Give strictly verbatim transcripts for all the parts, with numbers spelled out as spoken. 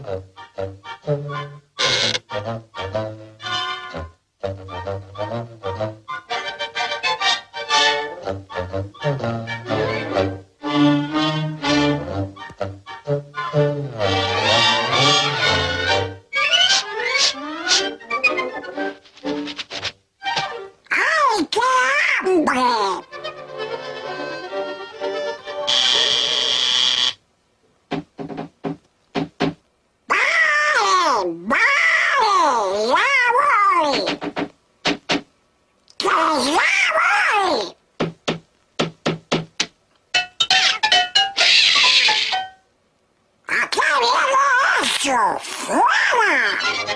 ¡Ay, qué hambre! ¡Vale, vale! ¡Ya voy! ¡Que ya voy! ¿A qué viene eso? ¡Fuera!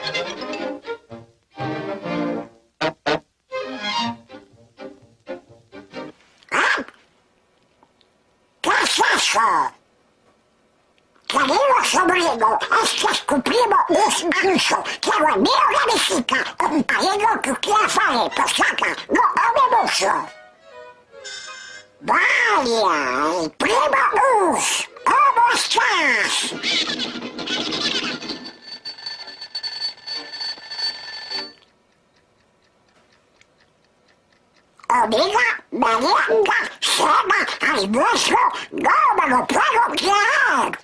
¿Eh? ¿Qué es eso? Querido sobrino, es que escupimos un ancho. Quiero el mío de visita. Un país que quiera fare, pues saca. No come mucho. Vaya, el primo Us, ¿cómo estás? Amiga, merienda, cena, almuerzo, no me lo puedo creer.